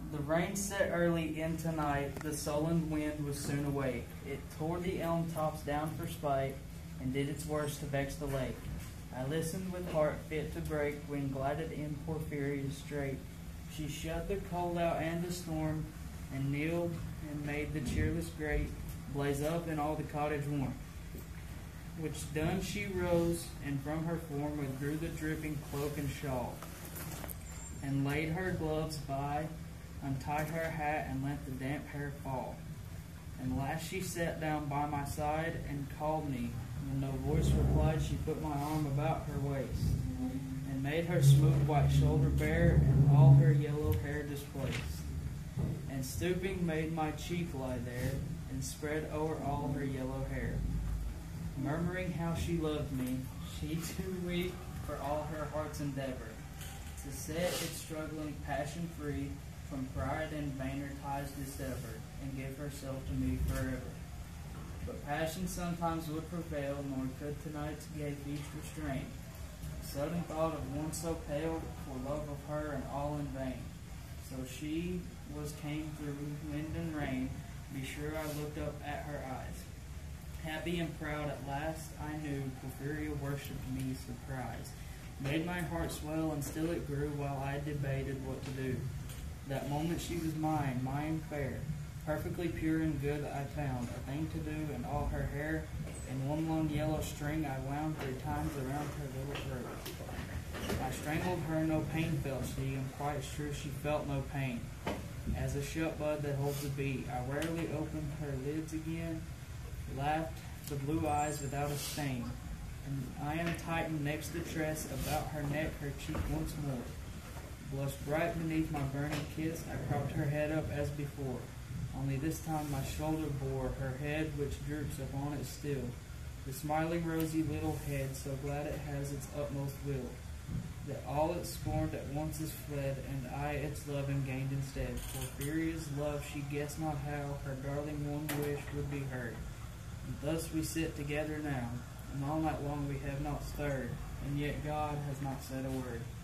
The rain set early into night, the sullen wind was soon awake. It tore the elm tops down for spite, and did its worst to vex the lake. I listened with heart fit to break, when glided in Porphyria's strait. She shut the cold out and the storm, and kneeled and made the cheerless grate blaze up in all the cottage warmth. Which done she rose, and from her form withdrew the dripping cloak and shawl, and laid her gloves by, untied her hat, and let the damp hair fall. And last she sat down by my side, and called me. When no voice replied, she put my arm about her waist, and made her smooth white shoulder bare, and all her yellow hair displaced. And stooping made my cheek lie there, and spread o'er all her yellow hair. Murmuring how she loved me, she too weak for all her heart's endeavor, to set its struggling passion free, from pride and vainer ties dissever, and give herself to me forever. But passion sometimes would prevail, nor could tonight's gay feast restrain a sudden thought of one so pale, for love of her and all in vain. So she came through wind and rain, be sure I looked up at her eyes. Happy and proud at last, I knew Porphyria worshipped me surprised. Made my heart swell, and still it grew, while I debated what to do. That moment she was mine, mine fair, perfectly pure and good I found, a thing to do, and all her hair, in one long yellow string I wound 3 times around her little throat. I strangled her, no pain felt she, and quite sure she felt no pain. As a shut bud that holds a bee, I rarely opened her lids again, laughed the blue eyes without a stain, and I untightened next the tress about her neck, her cheek once more. Blushed bright beneath my burning kiss, I propped her head up as before, only this time my shoulder bore her head, which droops upon it still, the smiling rosy little head, so glad it has its utmost will, that all it scorned at once is fled, and I its loving gained instead. Porphyria's love, she guessed not how her darling one wish would be heard. And thus we sit together now, and all night long we have not stirred, and yet God has not said a word.